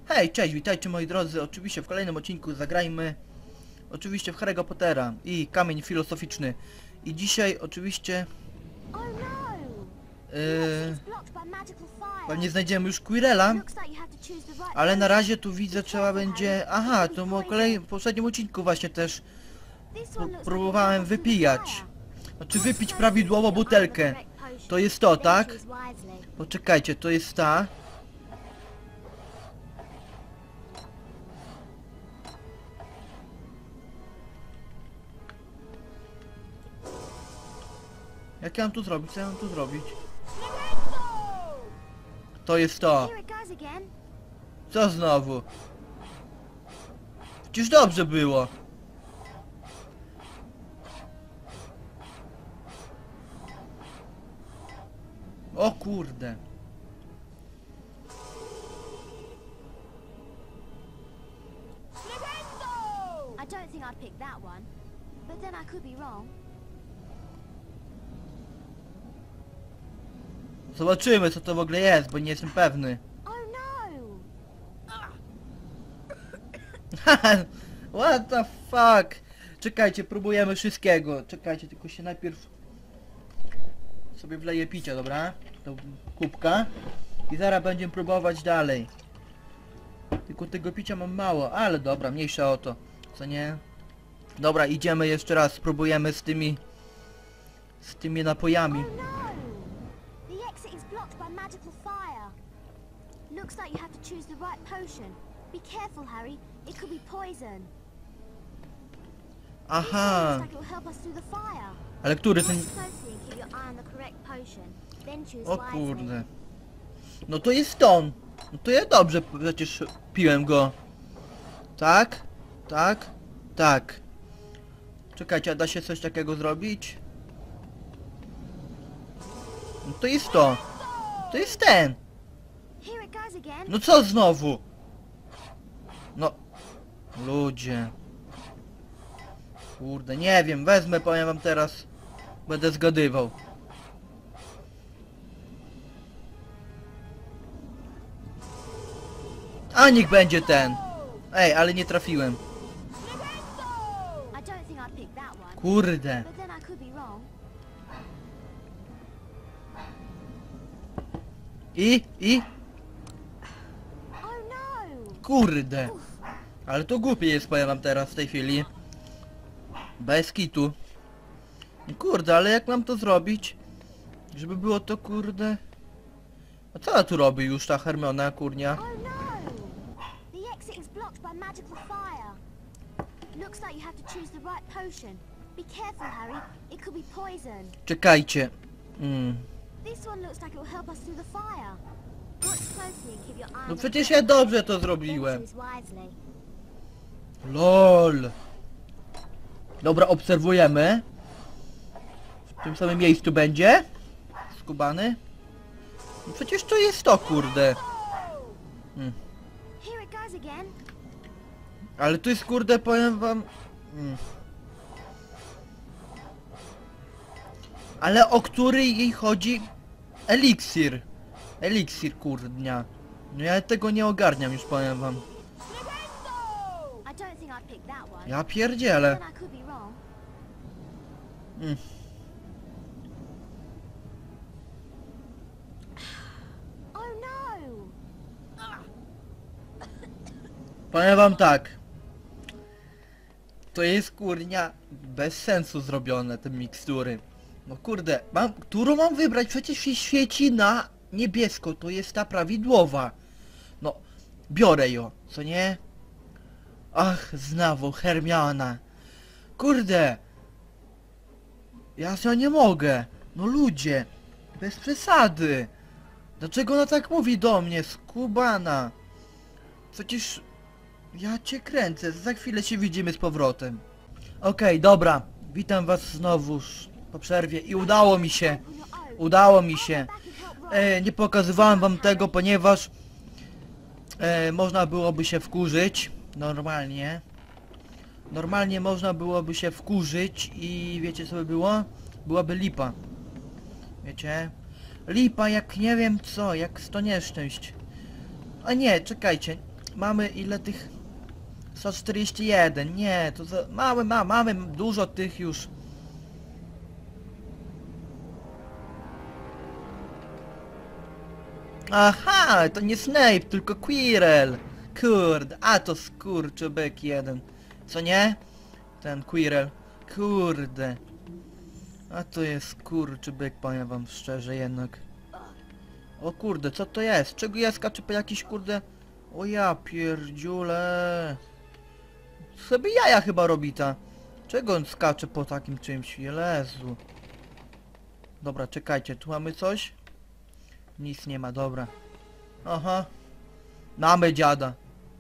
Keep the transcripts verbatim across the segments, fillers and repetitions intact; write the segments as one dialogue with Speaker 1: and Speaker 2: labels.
Speaker 1: Hej, cześć, witajcie moi drodzy, oczywiście w kolejnym odcinku zagrajmy oczywiście w Harry'ego Pottera i Kamień Filozoficzny. I dzisiaj oczywiście yy, pewnie znajdziemy już Quirrella, ale na razie tu widzę trzeba będzie... Aha, to po kolei w poprzednim odcinku właśnie też próbowałem wypijać. Znaczy wypić prawidłowo butelkę. To jest to, tak? Poczekajcie, to jest ta. Jak ja mam tu zrobić? Co ja mam tu zrobić? To jest to. Co znowu? Przecież dobrze było. O kurde.
Speaker 2: I don't think I'd pick that one, but then I could be wrong.
Speaker 1: Zobaczymy co to w ogóle jest, bo nie jestem pewny.
Speaker 2: Oh no!
Speaker 1: What the fuck? Czekajcie, próbujemy wszystkiego. Czekajcie, tylko się najpierw sobie wleję picia, dobra? Do kubka. I zaraz będziemy próbować dalej. Tylko tego picia mam mało, ale dobra, mniejsza o to. Co nie? Dobra, idziemy jeszcze raz, spróbujemy z tymi... z tymi napojami.
Speaker 2: Oh no! The exit is blocked by magical fire. Looks like you have to choose the right potion. Be careful, Harry. It could be poison.
Speaker 1: Aha!
Speaker 2: Looks like it will help us through the fire.
Speaker 1: Ale który ten...
Speaker 2: Watch closely and keep your eye on the correct potion. Then choose
Speaker 1: O
Speaker 2: wisely.
Speaker 1: kurde. No to jest on. No to ja dobrze przecież piłem go. Tak? Tak? Tak. Czekajcie, a da się coś takiego zrobić? No to jest to. To jest ten.
Speaker 2: Here it goes again.
Speaker 1: No co znowu? No. Ludzie. Kurde, nie wiem, wezmę, powiem wam teraz. Będę zgadywał. A niech będzie ten. Ej, ale nie trafiłem.
Speaker 2: I don't think I'd pick that one,
Speaker 1: Kurde.
Speaker 2: but then I could be wrong.
Speaker 1: I? I?
Speaker 2: Oh no!
Speaker 1: Kurde. Ale to głupie jest, powiem wam teraz w tej chwili. Bez kitu. Kurde, ale jak mam to zrobić? Żeby było to kurde... A co ona tu robi już ta Hermiona, kurnia?
Speaker 2: Oh no! The exit is blocked by magical fire. Looks like you have to choose the right potion. Be careful, Harry. It could be poison.
Speaker 1: Czekajcie. Mm.
Speaker 2: This one looks like it will help us through the fire. Watch closely and keep your eye
Speaker 1: No
Speaker 2: on the
Speaker 1: przecież
Speaker 2: correct
Speaker 1: ja dobrze to
Speaker 2: potion.
Speaker 1: zrobiłem.
Speaker 2: Then choose wisely.
Speaker 1: LOL. Dobra, obserwujemy. W tym samym miejscu będzie. Skubany. No przecież to jest to, kurde. Mm.
Speaker 2: Here it goes again.
Speaker 1: Ale tu jest, kurde, powiem wam... Mm. Ale o który jej chodzi? Eliksir. Eliksir, kurdnia. No ja tego nie ogarniam, już powiem wam.
Speaker 2: I don't think I'd pick that one.
Speaker 1: Ja pierdzielę.
Speaker 2: Then I could be wrong.
Speaker 1: Mm.
Speaker 2: Oh no!
Speaker 1: Powiem wam tak. To jest, kurnia, bez sensu zrobione, te mikstury. No kurde, mam, którą mam wybrać? Przecież się świeci na niebiesko, to jest ta prawidłowa. No, biorę ją, co nie? Ach, znowu Hermiona. Kurde. Ja się nie mogę. No ludzie, bez przesady. Dlaczego ona tak mówi do mnie, skubana? Przecież... Ja cię kręcę, za chwilę się widzimy z powrotem. Okej, okay, dobra. Witam was znowu po przerwie i udało mi się. Udało mi się. E, nie pokazywałem wam tego, ponieważ e, można byłoby się wkurzyć. Normalnie. Normalnie można byłoby się wkurzyć i wiecie co by było? Byłaby lipa. Wiecie? Lipa jak nie wiem co, jak sto nieszczęść. A nie, czekajcie. mamy ile tych... sto czterdzieści jeden, nie, to za... Mamy, ma, mamy dużo tych już. Aha, to nie Snape, tylko Quirrell. Kurde, a to skurczybyk jeden. Co nie? Ten Quirrell. Kurde. A to jest skurczybyk, powiem wam szczerze jednak. O kurde, co to jest? Czego ja skaczę po jakiś kurde... O ja pierdziule. Sobie jaja chyba robi ta. Czego on skacze po takim czymś? Jezu. Dobra, czekajcie, tu mamy coś? Nic nie ma, dobra. Aha. Mamy dziada.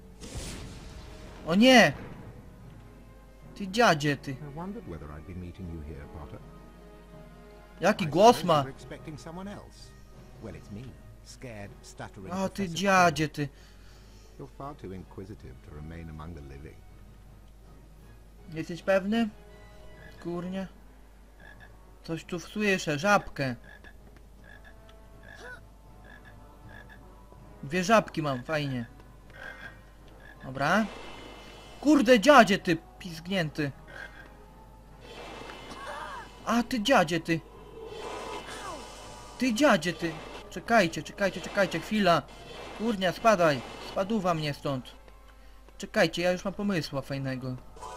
Speaker 1: O nie! Ty dziadzie, ty.
Speaker 3: I wondered whether I'd be meeting you here, Potter.
Speaker 1: Jaki
Speaker 3: I
Speaker 1: głos
Speaker 3: suppose
Speaker 1: ma?
Speaker 3: you were expecting someone else. Well, it's me, scared, stuttering
Speaker 1: O ty
Speaker 3: Professor
Speaker 1: dziadzie, ty.
Speaker 3: Quirrell. You're far too inquisitive to remain among the living.
Speaker 1: Jesteś pewny? Kurnie. Coś tu słyszę, żabkę. Dwie żabki mam, fajnie. Dobra. Kurde dziadzie, ty pizgnięty. A ty dziadzie, ty. Ty dziadzie, ty. Czekajcie, czekajcie, czekajcie, chwila. Kurnia, spadaj. Spaduwa mnie stąd. Czekajcie, ja już mam pomysła fajnego.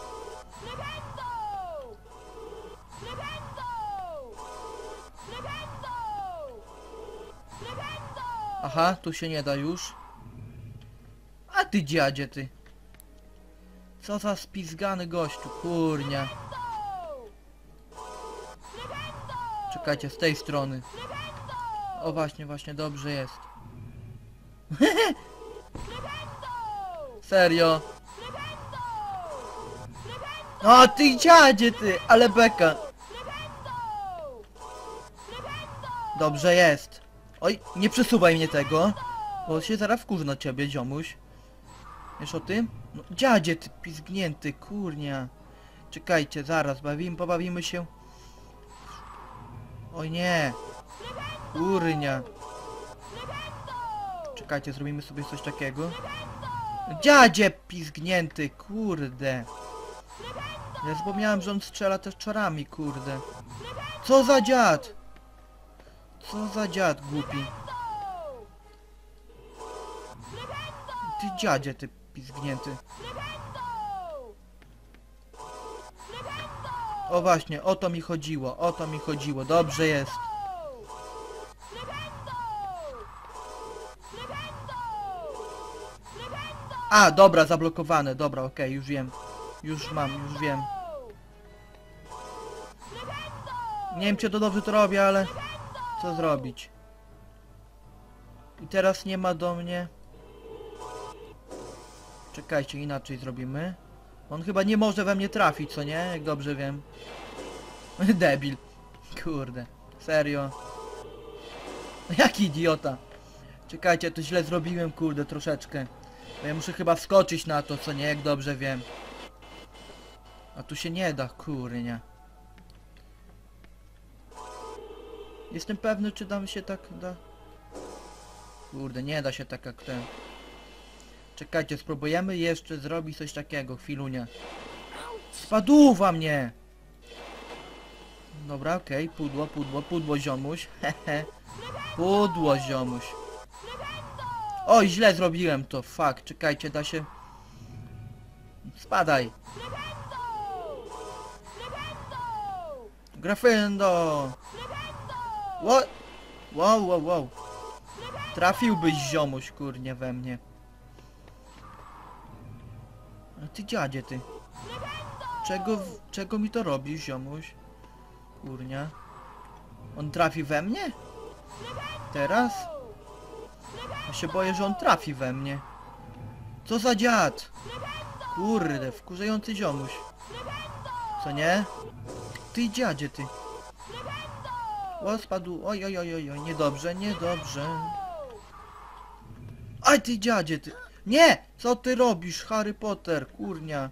Speaker 1: Aha, tu się nie da już. A ty dziadzie, ty. Co za spizgany gościu, kurnia. Czekajcie, z tej strony. O właśnie, właśnie, dobrze jest. Serio. O ty dziadzie, ty, ale beka. Dobrze jest. Oj, nie przesuwaj mnie tego, bo się zaraz wkurzy na ciebie, ziomuś. Wiesz o tym? No, dziadzie, ty pizgnięty, kurnia. Czekajcie, zaraz, bawimy, pobawimy się. Oj nie. Kurnia. Czekajcie, zrobimy sobie coś takiego. Dziadzie pizgnięty, kurde. Ja zapomniałem, że on strzela też czarami, kurde. Co za dziad? Co za dziad głupi. Ty dziadzie, ty pizgnięty. O właśnie, o to mi chodziło, o to mi chodziło, dobrze jest. A, dobra, zablokowane, dobra, okej, okay, już wiem. Już mam, już wiem. Nie wiem, czy to dobrze to robię, ale... Co zrobić? I teraz nie ma do mnie... Czekajcie, inaczej zrobimy. On chyba nie może we mnie trafić, co nie? Jak dobrze wiem. Debil. Kurde. Serio. Jaki idiota. Czekajcie, to źle zrobiłem, kurde, troszeczkę. Bo ja muszę chyba wskoczyć na to, co nie? Jak dobrze wiem. A tu się nie da, kurnia. Jestem pewny, czy dam się tak da... Kurde, nie da się tak jak ten. Czekajcie, spróbujemy jeszcze zrobić coś takiego, chwilunia. Spaduwa mnie! Dobra, okej, okay. Pudło, pudło, pudło ziomuś. Hehe. Pudło ziomuś. Oj, źle zrobiłem to, fuck, czekajcie, da się... Spadaj! Gryffindor! What? Wow, wow, wow. Trafiłbyś ziomuś, kurnie, we mnie. A ty dziadzie, ty. Czego, czego mi to robisz, ziomuś? Kurnia. On trafi we mnie? Teraz? Ja się boję, że on trafi we mnie. Co za dziad? Kurde, wkurzający ziomuś. Co nie? Ty dziadzie, ty. O, spadł. Oj, oj, oj, oj, oj, niedobrze, niedobrze. Aj, ty dziadzie, ty. Nie! Co ty robisz, Harry Potter, kurnia?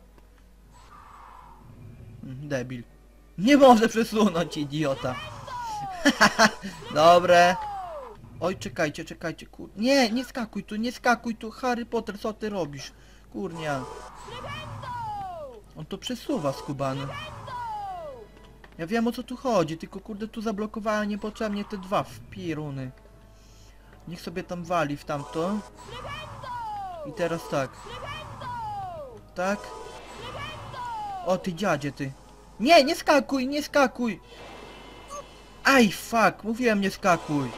Speaker 1: Debil. Nie może przesunąć, idiota. Dobre. Oj, czekajcie, czekajcie, kur... Nie, nie skakuj tu, nie skakuj tu, Harry Potter, co ty robisz? Kurnia. On to przesuwa, skubany. Ja wiem, o co tu chodzi, tylko kurde tu zablokowałem niepotrzebnie te dwa wpiruny. Niech sobie tam wali w tamto. I teraz tak. Tak. O ty dziadzie ty. Nie, nie skakuj, nie skakuj. Aj, fuck, mówiłem nie skakuj.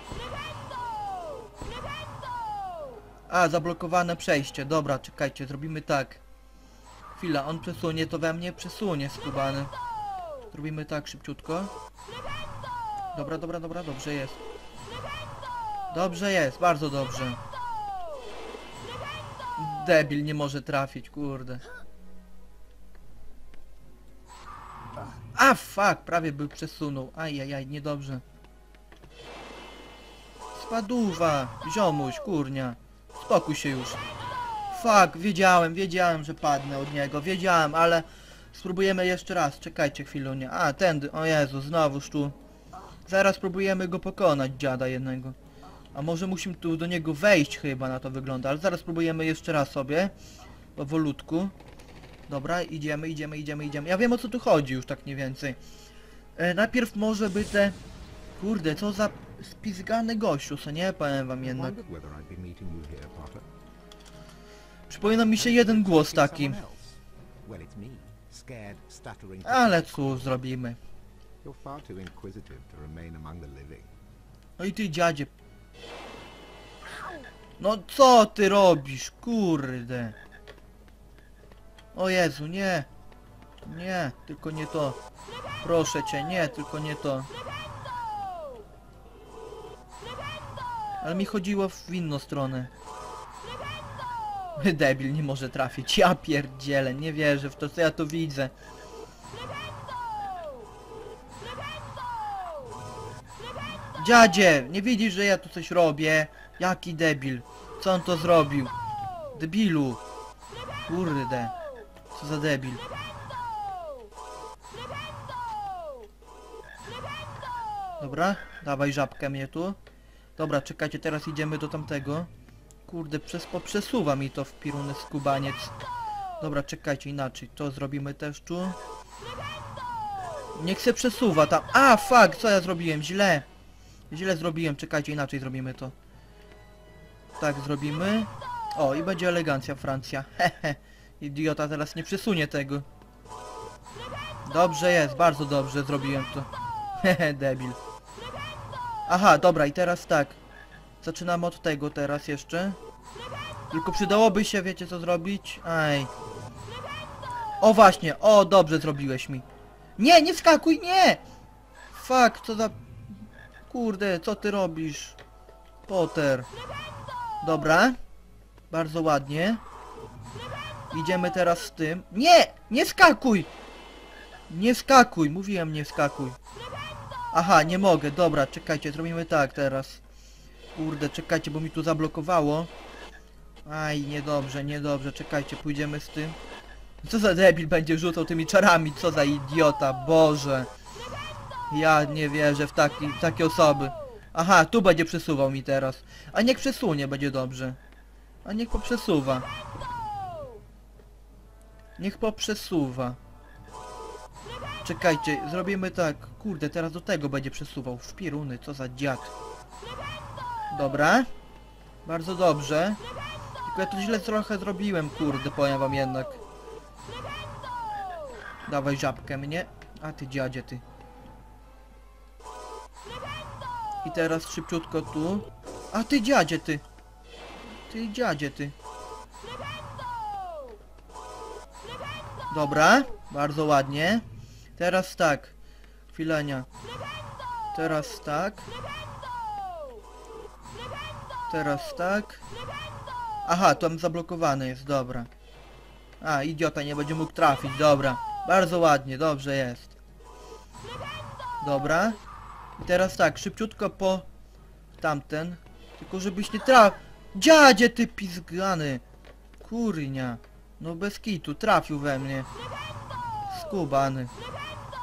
Speaker 1: A, zablokowane przejście. Dobra, czekajcie, zrobimy tak. Chwila, on przesunie, to we mnie przesunie, skubany. Zrobimy tak szybciutko. Dobra, dobra, dobra, dobrze jest. Dobrze jest, bardzo dobrze. Debil nie może trafić, kurde. A, fuck, prawie by przesunął. Ajajaj, niedobrze. Spaduwa, ziomuś, kurnia. Spokój się już. Fuck, wiedziałem, wiedziałem, że padnę od niego. Wiedziałem, ale... Spróbujemy jeszcze raz, czekajcie chwilę. A, tędy, o Jezu, znowuż tu. Zaraz próbujemy go pokonać, dziada jednego. A może musimy tu do niego wejść chyba, na to wygląda. Ale zaraz spróbujemy jeszcze raz sobie. Powolutku. Dobra, idziemy, idziemy, idziemy, idziemy. Ja wiem, o co tu chodzi już tak mniej więcej. E, najpierw może by te... Kurde, co za spizgany gościu, co nie? Powiem wam jednak. Przypomina mi się jeden głos taki. Ale cóż zrobimy. No i ty dziadzie. No co ty robisz, kurde. O Jezu, nie. Nie, tylko nie to. Proszę cię, nie, tylko nie to. Ale mi chodziło w inną stronę. Debil nie może trafić. Ja pierdzielę, nie wierzę w to, co ja to widzę. Dziadzie, nie widzisz, że ja tu coś robię? Jaki debil? Co on to zrobił? Debilu. Kurde. Co za debil. Dobra, dawaj żabkę mnie tu. Dobra, czekajcie, teraz idziemy do tamtego. Kurde, przez, poprzesuwa mi to w piruny skubaniec. Dobra, czekajcie, inaczej. To zrobimy też tu. Niech się przesuwa tam. A, fuck, co ja zrobiłem? Źle. Źle zrobiłem, czekajcie, inaczej zrobimy to. Tak zrobimy. O, i będzie elegancja, Francja. Hehe. Idiota teraz nie przesunie tego. Dobrze jest, bardzo dobrze zrobiłem to. Hehe, debil. Aha, dobra, i teraz tak. Zaczynamy od tego teraz jeszcze. Tylko przydałoby się, wiecie co zrobić? Aj. O właśnie, o dobrze zrobiłeś mi. Nie, nie wskakuj, nie! Fuck, co za... Kurde, co ty robisz? Potter. Dobra. Bardzo ładnie. Idziemy teraz z tym. Nie! Nie skakuj! Nie skakuj, mówiłem nie skakuj. Aha, nie mogę, dobra, czekajcie, zrobimy tak teraz. Kurde, czekajcie, bo mi tu zablokowało. Aj, niedobrze, niedobrze, czekajcie, pójdziemy z tym. Co za debil będzie rzucał tymi czarami, co za idiota, Boże. Ja nie wierzę w, taki, w takie osoby. Aha, tu będzie przesuwał mi teraz. A niech przesunie, będzie dobrze. A niech poprzesuwa. Niech poprzesuwa. Czekajcie, zrobimy tak. Kurde, teraz do tego będzie przesuwał. W piruny, co za dziad. Dobra. Bardzo dobrze. Tylko ja to źle trochę zrobiłem, kurde, powiem wam jednak. Dawaj żabkę mnie. A ty dziadzie, ty. I teraz szybciutko tu. A ty dziadzie, ty. Ty dziadzie, ty. Dobra, bardzo ładnie. Teraz tak. Chwilenia. Teraz tak. Teraz tak. Aha, tam zablokowany jest, dobra. A, idiota nie będzie mógł trafić, dobra. Bardzo ładnie, dobrze jest. Dobra. I teraz tak, szybciutko po tamten. Tylko żebyś nie trafił. Dziadzie ty pizgany. Kurnia. No bez kitu, trafił we mnie. Skubany.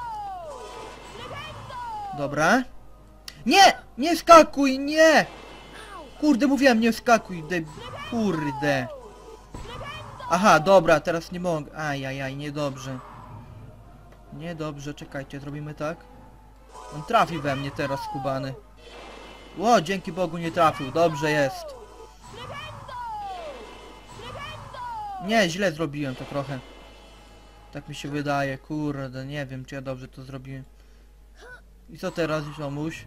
Speaker 1: Dobra. Nie! Nie skakuj, nie! Kurde, mówiłem, nie skakuj, de... Kurde. Aha, dobra, teraz nie mogę. Ajajaj, niedobrze. Niedobrze, czekajcie, zrobimy tak. On trafi we mnie teraz, skubany. Ło, dzięki Bogu nie trafił, dobrze jest. Nie, źle zrobiłem to trochę. Tak mi się wydaje, kurde, nie wiem czy ja dobrze to zrobiłem. I co teraz, ziomuś?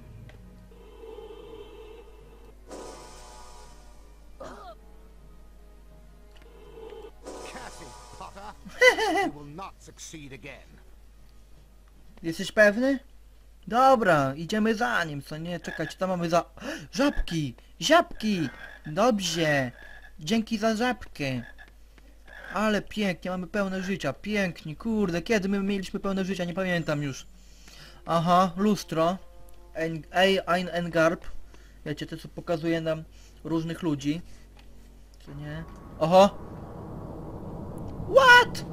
Speaker 3: Cassie, Potter. You will not succeed again.
Speaker 1: Jesteś pewny? Dobra, idziemy za nim, co nie? Czekajcie, tam mamy za... Żabki! Żabki! Dobrze! Dzięki za żabkę! Ale pięknie, mamy pełne życia, pięknie, kurde, kiedy my mieliśmy pełne życia, nie pamiętam już. Aha, lustro. En, Ein Engarb. Wiecie, to co pokazuje nam różnych ludzi. Co nie? Oho! What?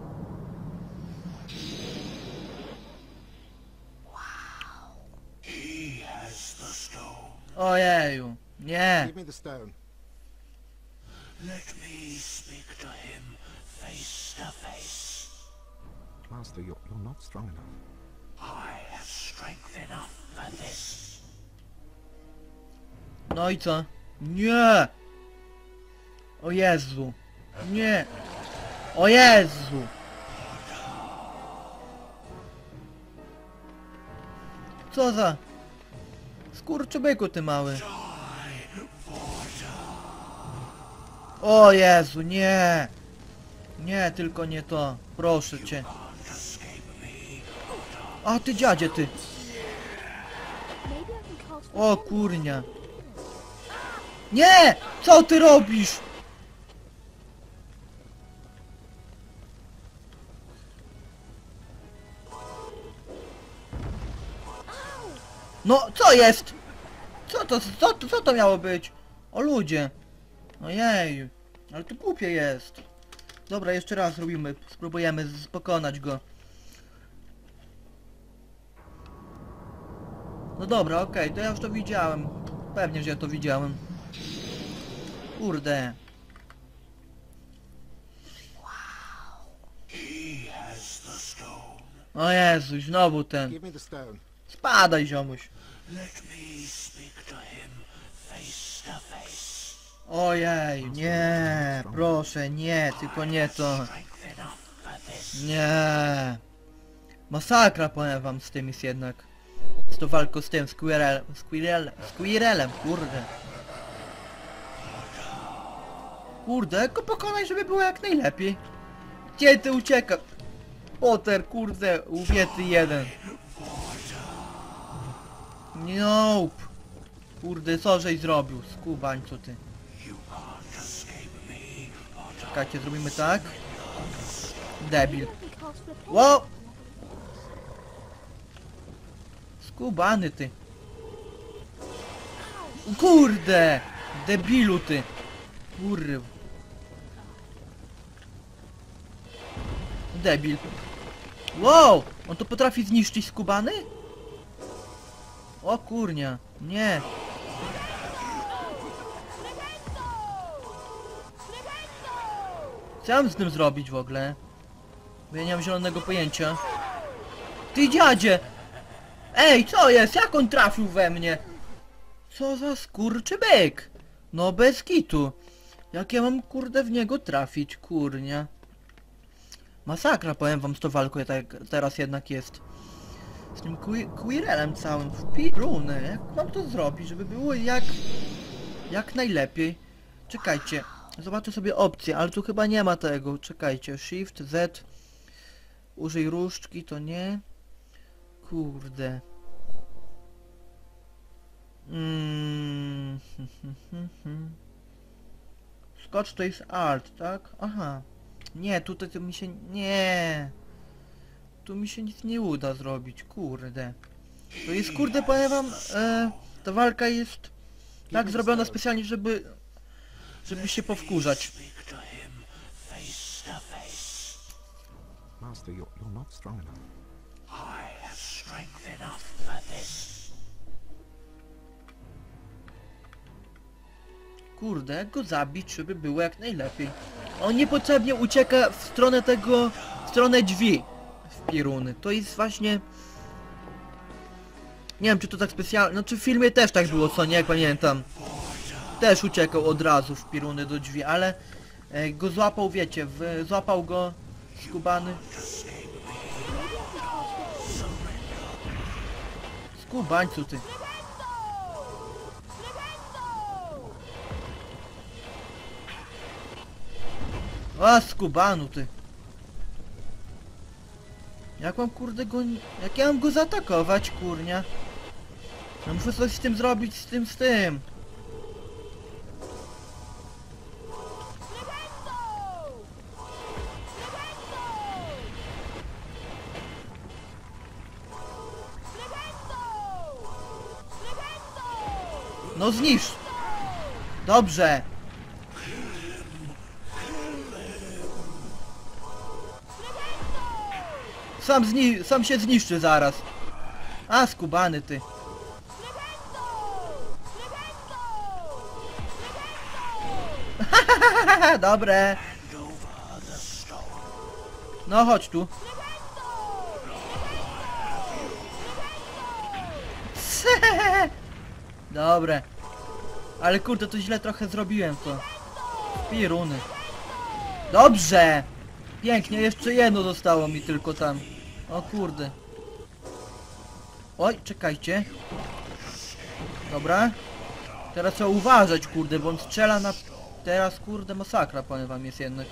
Speaker 1: Ojeju, nie.
Speaker 3: Give me the stone.
Speaker 4: Let me speak to him face to face.
Speaker 3: Master, you're, you're not strong enough.
Speaker 4: I have strength enough for this.
Speaker 1: No i co? Nie! O Jezu! Nie! O Jezu! Co za... Skurczybyku ty mały. O Jezu, nie! Nie, tylko nie to. Proszę cię. A ty dziadzie ty.
Speaker 2: Maybe I can cast
Speaker 1: O kurnia. Nie! Co ty robisz? No, co jest? Co to, co to, co to miało być? O ludzie. Ojej. Ale to głupie jest. Dobra, jeszcze raz zrobimy. Spróbujemy z- pokonać go. No dobra, okej, to ja już to widziałem. Pewnie, że ja to widziałem. Kurde.
Speaker 4: He has the stone.
Speaker 1: O Jezu, znowu ten.
Speaker 3: Give me the stone.
Speaker 1: Spadaj, ziomuś.
Speaker 4: Let me speak to him face to face.
Speaker 1: Ojej, nie, proszę, nie, tylko nie to.
Speaker 4: Strength enough for this.
Speaker 1: Nie. Masakra, powiem wam, z tym jest jednak. Z tą walką z tym, Squirrel, Squirrel, Squirrelem, kurde. Kurde, tylko pokonaj, żeby było jak najlepiej. Gdzie ty ucieka? Potter, kurde, ubiety jeden. Nope. Kurde, co żeś zrobił? Skubań, co ty?
Speaker 4: You can't escape me, Potter.
Speaker 1: Czekajcie, zrobimy tak. Debil.
Speaker 2: maybe I can cast flip.
Speaker 1: Wow! Skubany ty. Kurde! Debilu ty. Kurw. Debil. Wow! On to potrafi zniszczyć skubany? O kurnia. Nie. Co ja mam z tym zrobić w ogóle? Bo ja nie mam zielonego pojęcia. Ty dziadzie! Ej, co jest? Jak on trafił we mnie? Co za skurczybyk? No bez kitu. Jak ja mam kurde w niego trafić, kurnia. Masakra, powiem wam z tą walką tak teraz jednak jest. Z tym qui Quirrellem całym w pirunę. Jak mam to zrobić, żeby było jak... Jak najlepiej. Czekajcie. Zobaczę sobie opcję, ale tu chyba nie ma tego. Czekajcie. Shift, Z. Użyj różdżki, to nie. Kurde. Mm. Skocz to jest alt, tak? Aha. Nie, tutaj to mi się... Nie. Tu mi się nic nie uda zrobić, kurde. To jest, kurde, powiem wam, e, ta walka jest tak zrobiona specjalnie, żeby... Żeby się powkurzać.
Speaker 4: Speak to him face to face.
Speaker 3: Master, you're, you're not strong enough.
Speaker 4: I have strength enough for this.
Speaker 1: Kurde, jak go zabić, żeby było jak najlepiej. On niepotrzebnie ucieka w stronę tego... w stronę drzwi. W piruny. To jest właśnie... Nie wiem, czy to tak specjalnie... No, czy w filmie też tak było, co nie? Jak pamiętam. Też uciekał od razu w piruny do drzwi, ale... E, go złapał, wiecie, w, złapał go... Skubany. Skubańcu, ty. A, skubanu, ty. Jak mam, kurde, go... Jak ja mam go zaatakować, kurnia? No muszę coś z tym zrobić, z tym, z tym. No zniszcz! Dobrze! Sam zni... sam się zniszczy zaraz. A, skubany ty. Dobre. No chodź tu. Dobre. Ale kurde, to źle trochę zrobiłem to. Piruny. Dobrze! Pięknie, jeszcze jedno zostało mi tylko tam. O kurde. Oj, czekajcie. Dobra. Teraz trzeba uważać, kurde, bo on strzela na... Teraz, kurde, masakra, powiem wam, jest jednak.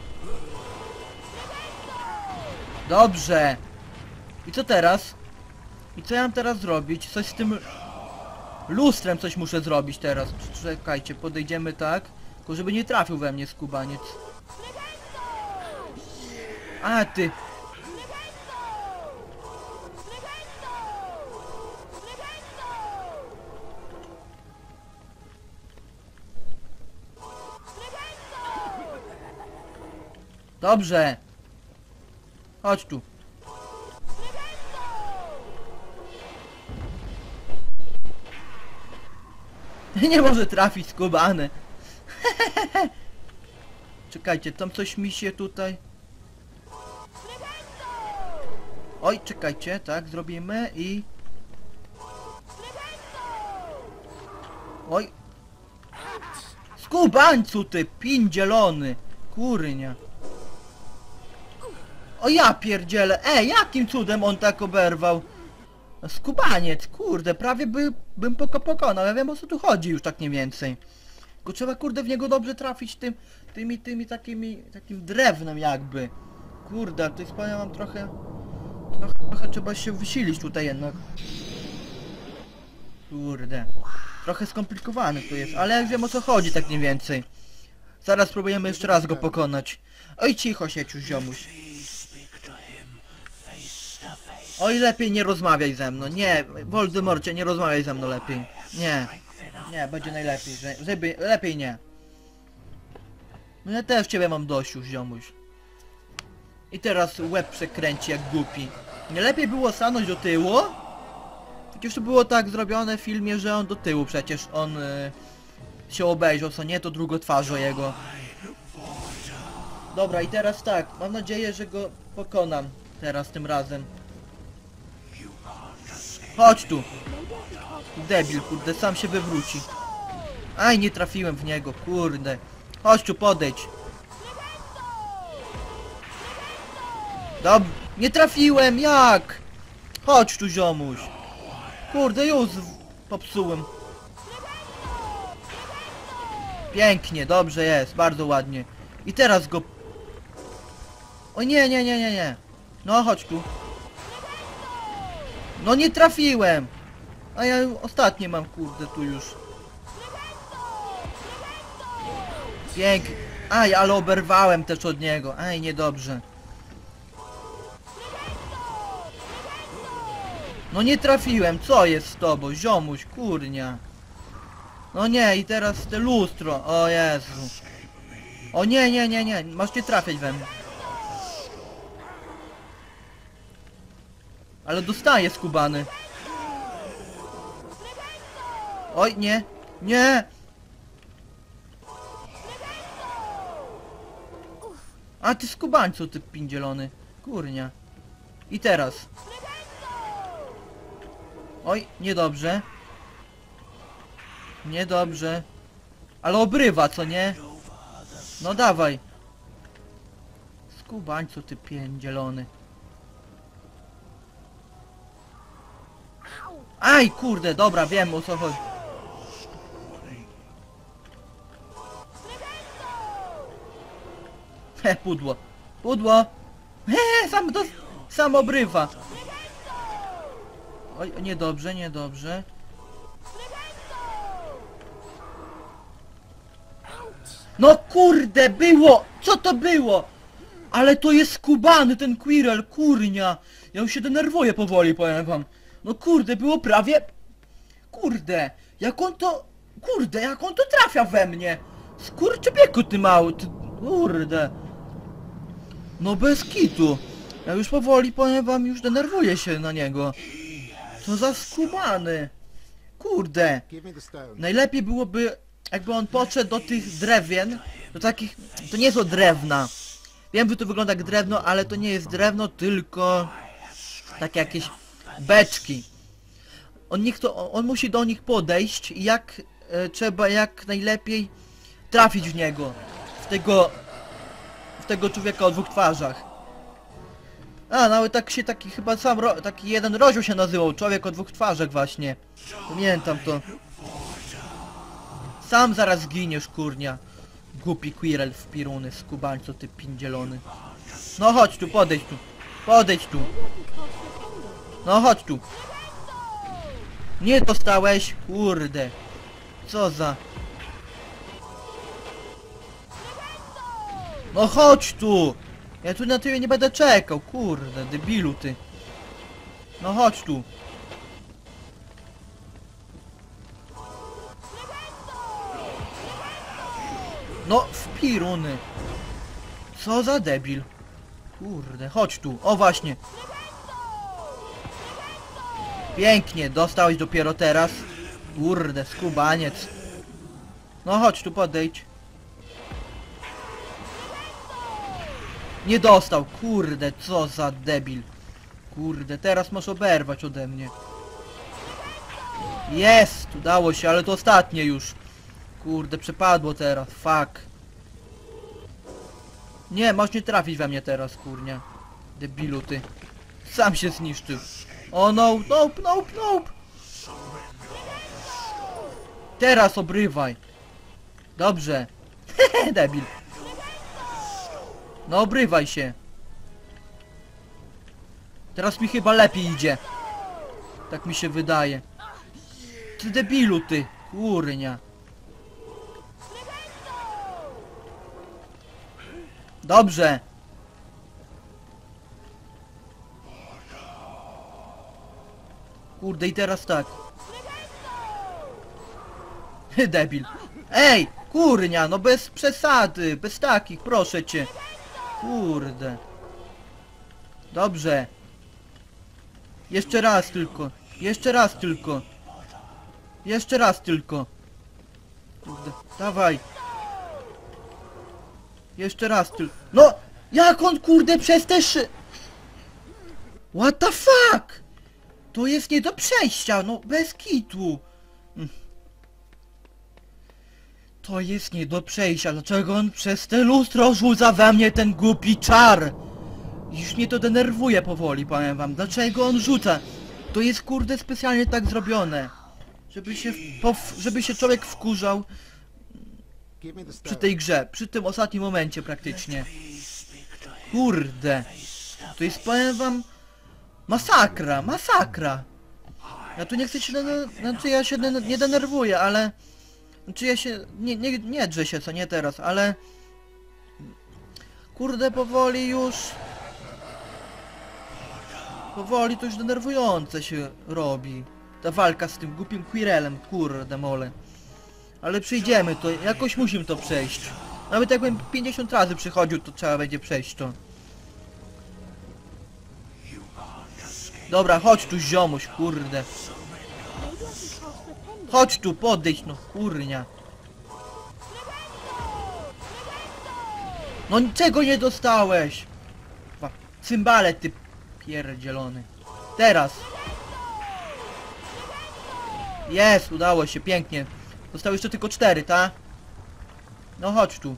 Speaker 1: Dobrze. I co teraz? I co ja mam teraz zrobić? Coś z tym... Lustrem coś muszę zrobić teraz. Czekajcie, podejdziemy tak. Tylko żeby nie trafił we mnie skubaniec. A ty. Dobrze. Chodź tu. Nie może trafić skubany. Czekajcie, tam coś mi się tutaj... Oj, czekajcie, tak, zrobimy i... Oj. Skubańcu ty, pindzielony. Kurnia. O ja pierdzielę, ej, jakim cudem on tak oberwał? Skubaniec, kurde, prawie by, bym poko pokonał, ja wiem, o co tu chodzi już tak mniej więcej. Tylko trzeba, kurde, w niego dobrze trafić tym, tymi, tymi takimi, takim drewnem jakby. Kurde, to jest, powiem wam, trochę, trochę, trochę trzeba się wysilić tutaj jednak. Kurde, trochę skomplikowane to jest, ale ja wiem, o co chodzi tak mniej więcej. Zaraz spróbujemy jeszcze raz go pokonać. Oj, cicho sieciu, ziomuś. Oj, lepiej nie rozmawiaj ze mną, nie, Voldemorcie, nie rozmawiaj ze mną lepiej. Nie, nie, będzie najlepiej, że, żeby, lepiej nie. No ja też ciebie mam dość już, ziomuś. I teraz łeb przekręci jak głupi. Nie lepiej było stanąć do tyłu? Przecież to było tak zrobione w filmie, że on do tyłu przecież, on y, się obejrzał, co nie, to drugotwarzo jego. Dobra, i teraz tak, mam nadzieję, że go pokonam teraz tym razem. Chodź tu. Debil, kurde, sam się wywróci. Aj, nie trafiłem w niego, kurde. Chodź tu, podejdź. Dob... Nie trafiłem, jak? Chodź tu, ziomuś. Kurde, już popsułem. Pięknie, dobrze jest, bardzo ładnie. I teraz go... O nie, nie, nie, nie, nie. No, chodź tu. No nie trafiłem! A ja ostatnie mam, kurde, tu już. Pięknie. Aj, ale oberwałem też od niego. Aj, niedobrze. No nie trafiłem, co jest z tobą, ziomuś, kurnia. No nie, i teraz te lustro, o Jezu. O nie, nie, nie, nie, masz nie trafiać we mnie. Ale dostaję skubany. Oj, nie, nie. A ty skubańcu, ty pindzielony. Kurnia. I teraz. Oj, niedobrze. Niedobrze. Ale obrywa, co nie? No dawaj. Skubańcu, ty pindzielony. Aj, kurde, dobra, wiem o co chodzi. He, pudło. Pudło. He, sam to... Sam obrywa. Oj, niedobrze, niedobrze. No kurde, było! Co to było? Ale to jest skubany ten Quirrell, kurnia. Ja już się denerwuję powoli, powiem wam. No kurde, było prawie... Kurde, jak on to... Kurde, jak on to trafia we mnie. Skurczybieku ty mały, ty... Kurde. No bez kitu. Ja już powoli, powiem wam, już denerwuję się na niego. Co za skubany. Kurde.
Speaker 3: Give me the stone.
Speaker 1: Najlepiej byłoby, jakby on podszedł do tych drewien, do takich... To nie są drewna. Wiem, że to wygląda jak drewno, ale to nie jest drewno, tylko... Takie jakieś beczki. On, niech to, on musi do nich podejść i jak e, trzeba jak najlepiej trafić w niego. W tego... W tego człowieka o dwóch twarzach. A, nawet tak się taki chyba sam, ro, taki jeden rozdział się nazywał, człowiek o dwóch twarzach właśnie. Pamiętam to. Sam zaraz zginiesz, kurnia. Głupi Quirrell w piruny, skubańco, ty pindzielony. No chodź tu, podejdź tu. Podejdź tu. No chodź tu. Nie dostałeś? Kurde. Co za... No chodź tu! Ja tu na ciebie nie będę czekał, kurde, debilu ty. No chodź tu. No w piruny. Co za debil. Kurde, chodź tu, o właśnie. Pięknie, dostałeś dopiero teraz. Kurde, skubaniec. No chodź tu, podejdź. Nie dostał, kurde, co za debil. Kurde, teraz masz oberwać ode mnie. Jest, udało się, ale to ostatnie już. Kurde, przepadło teraz, fuck. Nie, masz nie trafić we mnie teraz, kurnia. Debilu ty. Sam się zniszczył. O no, nope, nope, nope. Teraz obrywaj. Dobrze. Hehe, debil. No obrywaj się. Teraz mi chyba lepiej idzie. Tak mi się wydaje. Ty debilu ty. Kurnia. Dobrze. Kurde i teraz tak. Debil. Ej! Kurnia, no bez przesady. Bez takich, proszę cię. Kurde. Dobrze. Jeszcze raz tylko. Jeszcze raz tylko. Jeszcze raz tylko. Kurde. Dawaj. Jeszcze raz tylko. No! Jak on kurde przez te szy... What the fuck? To jest nie do przejścia, no bez kitu. To jest nie do przejścia. Dlaczego on przez te lustro rzuca we mnie ten głupi czar? Już mnie to denerwuje powoli, powiem wam. Dlaczego on rzuca? To jest kurde specjalnie tak zrobione. Żeby się, pow... żeby się człowiek wkurzał
Speaker 3: Give me the
Speaker 1: przy
Speaker 3: stone.
Speaker 1: tej grze. Przy tym ostatnim momencie praktycznie. Kurde. To jest, powiem wam, masakra, masakra. Ja tu nie chcę się, dener- znaczy ja się den- nie denerwuję, ale... Znaczy ja się, nie, nie, nie drze się, co nie teraz, ale... Kurde, powoli już... Powoli to już denerwujące się robi. Ta walka z tym głupim Quirrellem, kurde mole. Ale przyjdziemy to, jakoś musimy to przejść. Nawet jakbym pięćdziesiąt razy przychodził, to trzeba będzie przejść to. Dobra, chodź tu ziomuś, kurde. Chodź tu, podejdź, no kurnia. No czego nie dostałeś? Wa- Cymbale, ty pierdzielony. Teraz. Jest, udało się, pięknie. Zostały jeszcze tylko cztery, ta? No chodź tu.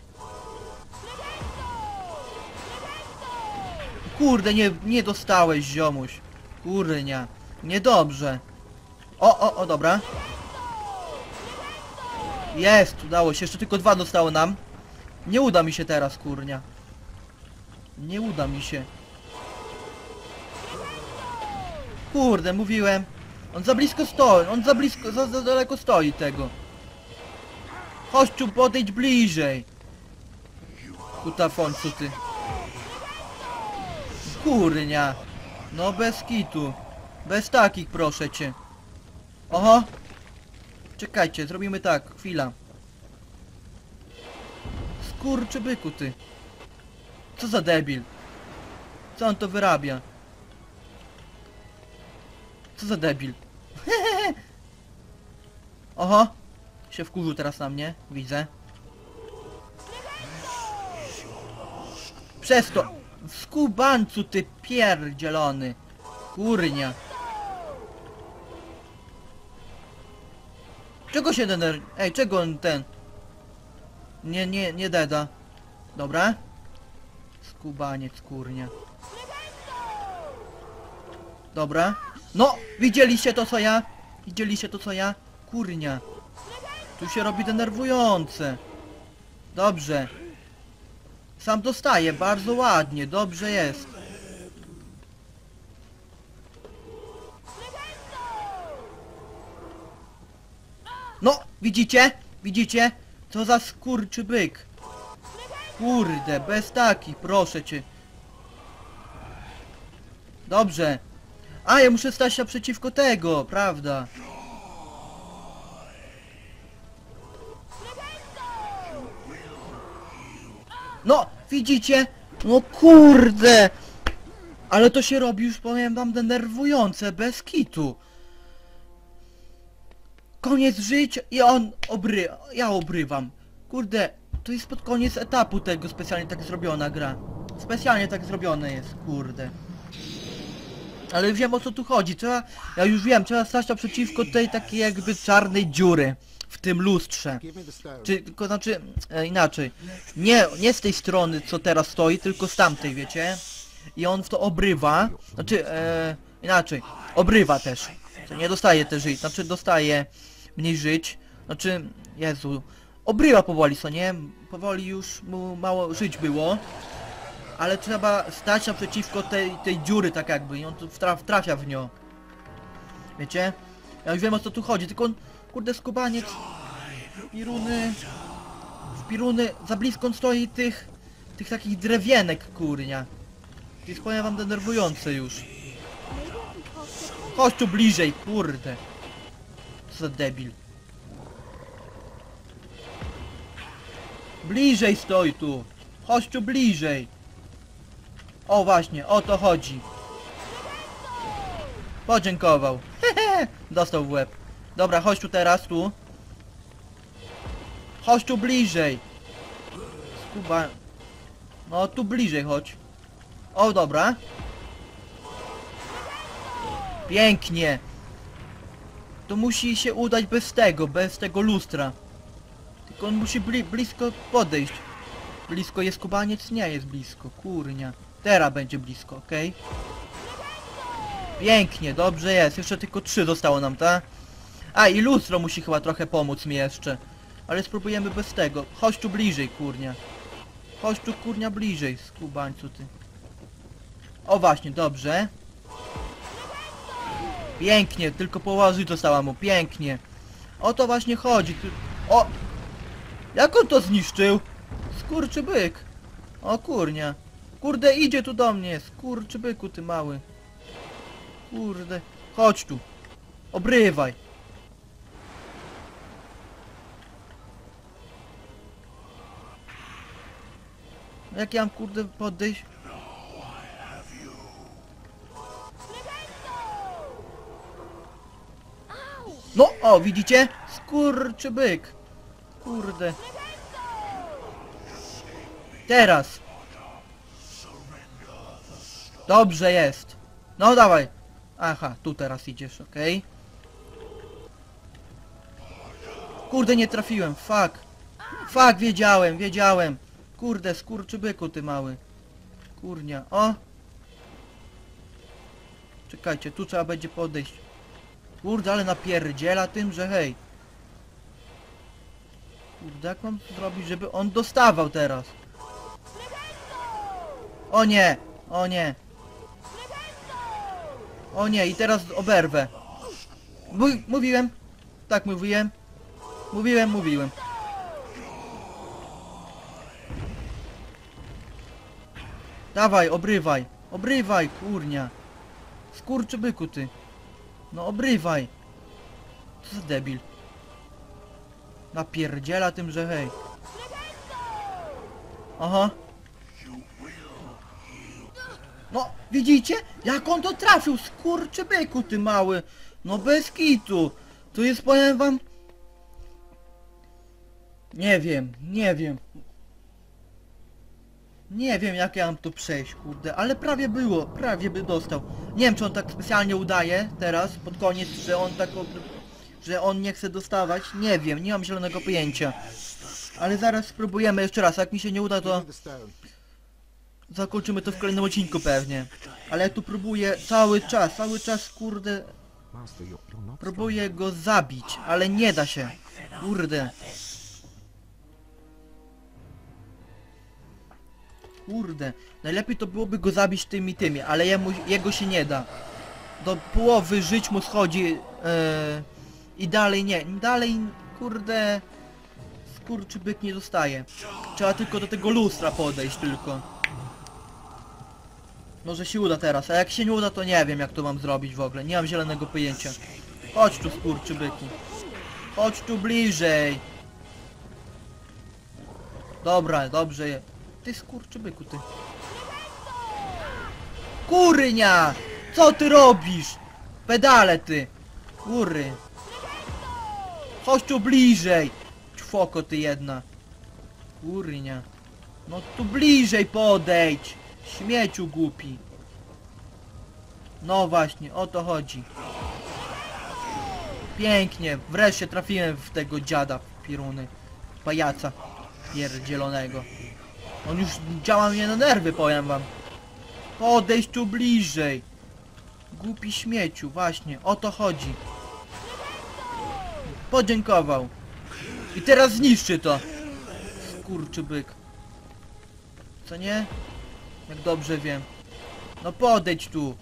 Speaker 1: Kurde, nie, nie dostałeś, ziomuś. Kurde, nie. Niedobrze. O, o, o, dobra. Jest, udało się. Jeszcze tylko dwa dostało nam. Nie uda mi się teraz, kurnia. Nie uda mi się. Kurde, mówiłem. On za blisko stoi. On za blisko, za, za daleko stoi tego. Chodź tu, podejdź bliżej. Kutafońcu ty. Kurnia. No bez kitu. Bez takich, proszę cię. Oho. Czekajcie, zrobimy tak. Chwila. Skurczybyku ty. Co za debil. Co on to wyrabia? Co za debil. Oho. Się wkurzył teraz na mnie. Widzę. Przez to. Skubańcu ty pierdzielony. Kurnia. Czego się dener... Ej, czego on ten... Nie, nie, nie deda. Dobra. Skubaniec, kurnia. Dobra. No, widzieliście to co ja? Widzieliście to co ja? Kurnia. Tu się robi denerwujące. Dobrze. Sam dostaje, bardzo ładnie, dobrze jest. No, widzicie? Widzicie? Co za skurczy byk. Kurde, bez takich, proszę cię. Dobrze. A, ja muszę stać naprzeciwko tego, prawda? No, widzicie? No kurde! Ale to się robi już, powiem wam, denerwujące, bez kitu. Koniec życia i on obry... ja obrywam. Kurde, to jest pod koniec etapu tego specjalnie tak zrobiona gra. Specjalnie tak zrobione jest, kurde. Ale wiem o co tu chodzi, trzeba... Ja już wiem, trzeba stać naprzeciwko tej takiej jakby czarnej dziury. W tym lustrze.
Speaker 3: Give me the stone.
Speaker 1: Czy, tylko znaczy, e, inaczej. Nie, nie z tej strony, co teraz stoi, tylko z tamtej, wiecie? I on w to obrywa. Znaczy, e, inaczej. Obrywa też. To nie dostaje też żyć. Znaczy, dostaje mniej żyć. Znaczy, Jezu. Obrywa powoli, co nie? Powoli już mu mało żyć było. Ale trzeba stać naprzeciwko tej, tej dziury, tak jakby. I on tu wtraf, trafia w nią. Wiecie? Ja już wiem o co tu chodzi, tylko on... Kurde, skubaniec. Piruny. Piruny. Za blisko on stoi tych... Tych takich drewienek, kurnia. To jest, powiem wam, denerwujące już. Chodź tu bliżej, kurde. Co za debil. Bliżej stoi tu. Chodź tu bliżej. O właśnie, o to chodzi. Podziękował. Hehe, dostał w łeb. Dobra, chodź tu teraz, tu. Chodź tu bliżej. Skuba... No, tu bliżej chodź. O, dobra. Pięknie. To musi się udać bez tego, bez tego lustra. Tylko on musi bli blisko podejść. Blisko jest skubaniec? Nie jest blisko, kurnia. Teraz będzie blisko, okej? Pięknie, dobrze jest. Jeszcze tylko trzy zostało nam, tak? A, i lustro musi chyba trochę pomóc mi jeszcze. Ale spróbujemy bez tego. Chodź tu bliżej, kurnia. Chodź tu, kurnia, bliżej, skubańcu ty. O właśnie, dobrze. Pięknie, tylko położyć została mu, pięknie. O to właśnie chodzi. Ty... O! Jak on to zniszczył? Skurczy byk. O kurnia. Kurde, idzie tu do mnie. Skurczy byku, ty mały. Kurde. Chodź tu. Obrywaj. Jak ja mam, kurde, podejść? No, o, widzicie? Skurczy byk. Kurde. Teraz. Dobrze jest. No dawaj. Aha, tu teraz idziesz, okej. Kurde, nie trafiłem, fuck. Fuck, wiedziałem, wiedziałem. Kurde, skurczybyku ty mały. Kurnia, o. Czekajcie, tu trzeba będzie podejść. Kurde, ale napierdziela tym, że hej. Kurde, jak mam zrobić, żeby on dostawał teraz? O nie, o nie. O nie, i teraz oberwę. Mój, mówiłem. Tak mówiłem. Mówiłem, mówiłem. Dawaj, obrywaj. Obrywaj, kurnia. Skurczybyku ty. No obrywaj. Co za debil. Napierdziela tym, że hej. Aha. No, widzicie? Jak on to trafił? Skurczybyku ty mały. No bez kitu. To jest, powiem wam... Nie wiem, nie wiem. Nie wiem jak ja mam to przejść, kurde, ale prawie było, prawie by dostał. Nie wiem czy on tak specjalnie udaje teraz, pod koniec, że on tak... Że on nie chce dostawać. Nie wiem, nie mam zielonego pojęcia. Ale zaraz spróbujemy jeszcze raz, jak mi się nie uda to... Zakończymy to w kolejnym odcinku pewnie. Ale ja tu próbuję cały czas, cały czas kurde...
Speaker 3: Master, you're, you're not
Speaker 1: Próbuję go zabić, ale nie da się. Kurde. Kurde. Najlepiej to byłoby go zabić tymi tymi, ale jemu, jego się nie da. Do połowy żyć mu schodzi yy, i dalej nie. Dalej kurde... Skurczybyk nie dostaje. Trzeba tylko do tego lustra podejść tylko. Może się uda teraz, a jak się nie uda to nie wiem jak to mam zrobić w ogóle. Nie mam zielonego pojęcia. Chodź tu skurczybyku. Chodź tu bliżej. Dobra, dobrze je. Ty skurczybyku ty. Kurnia! Co ty robisz? Pedale ty. Kury. Chodź tu bliżej. Czwoko ty jedna. Kurnia. No tu bliżej podejdź. Śmieciu głupi. No właśnie, o to chodzi. Pięknie, wreszcie trafiłem w tego dziada piruny. Pajaca pierdzielonego. On już działa mnie na nerwy, powiem wam. Podejdź tu bliżej. Głupi śmieciu, właśnie, o to chodzi. Podziękował. I teraz zniszczy to. Skurczybyk. Co nie? Jak dobrze wiem. No podejdź tu.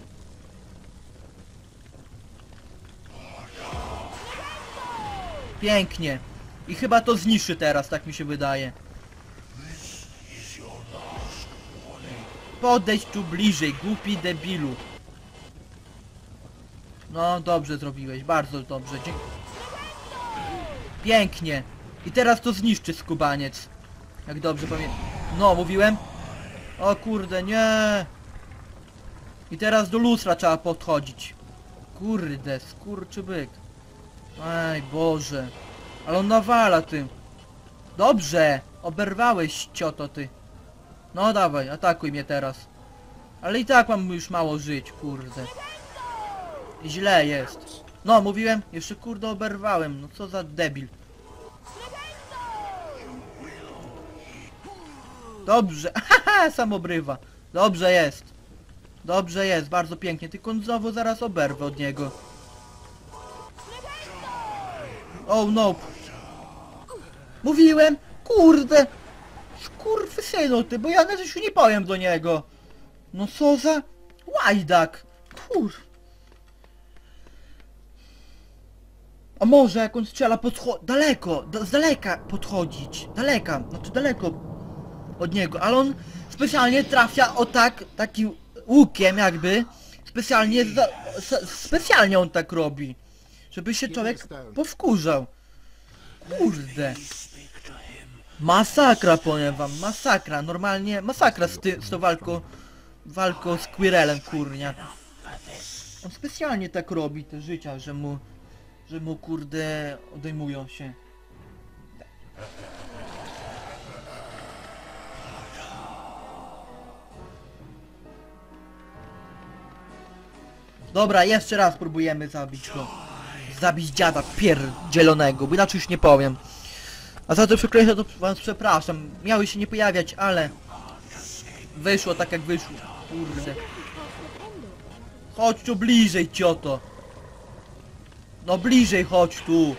Speaker 1: Pięknie. I chyba to zniszczy teraz, tak mi się wydaje. Podejdź tu bliżej, głupi debilu. No dobrze zrobiłeś, bardzo dobrze. Dziękuję. Pięknie. I teraz to zniszczy skubaniec. Jak dobrze pamiętam. No, mówiłem? O kurde, nie. I teraz do lustra trzeba podchodzić. Kurde, skurczybyk. Aj Boże. Ale on nawala tym. Dobrze. Oberwałeś cioto ty. No dawaj, atakuj mnie teraz. Ale i tak mam już mało żyć, kurde. Źle jest. No, mówiłem? Jeszcze kurde oberwałem. No co za debil. Dobrze. Haha, sam obrywa. Dobrze jest. Dobrze jest, bardzo pięknie. Tylko znowu zaraz oberwę od niego. Oh no. Mówiłem? Kurde. Skurwysynu ty, bo ja na coś nie powiem do niego. No co za łajdak. Kur... A może jak on strzela podcho... Daleko, da, z daleka podchodzić. Daleka, znaczy daleko od niego, ale on specjalnie trafia o tak, takim łukiem jakby. Specjalnie, za, specjalnie on tak robi. Żeby się człowiek powkurzał. Kurde. Masakra, powiem wam, masakra, normalnie masakra z, ty, z tą walką, walką z Quirrellem, kurnia. On specjalnie tak robi te życia, że mu, że mu kurde odejmują się. Dobra, jeszcze raz próbujemy zabić go. Zabić dziada pierdzielonego, bo inaczej już nie powiem. A za to przekleństwo to was przepraszam. Miały się nie pojawiać, ale... Wyszło tak jak wyszło. Kurde. Chodź tu bliżej, cioto. No bliżej chodź tu.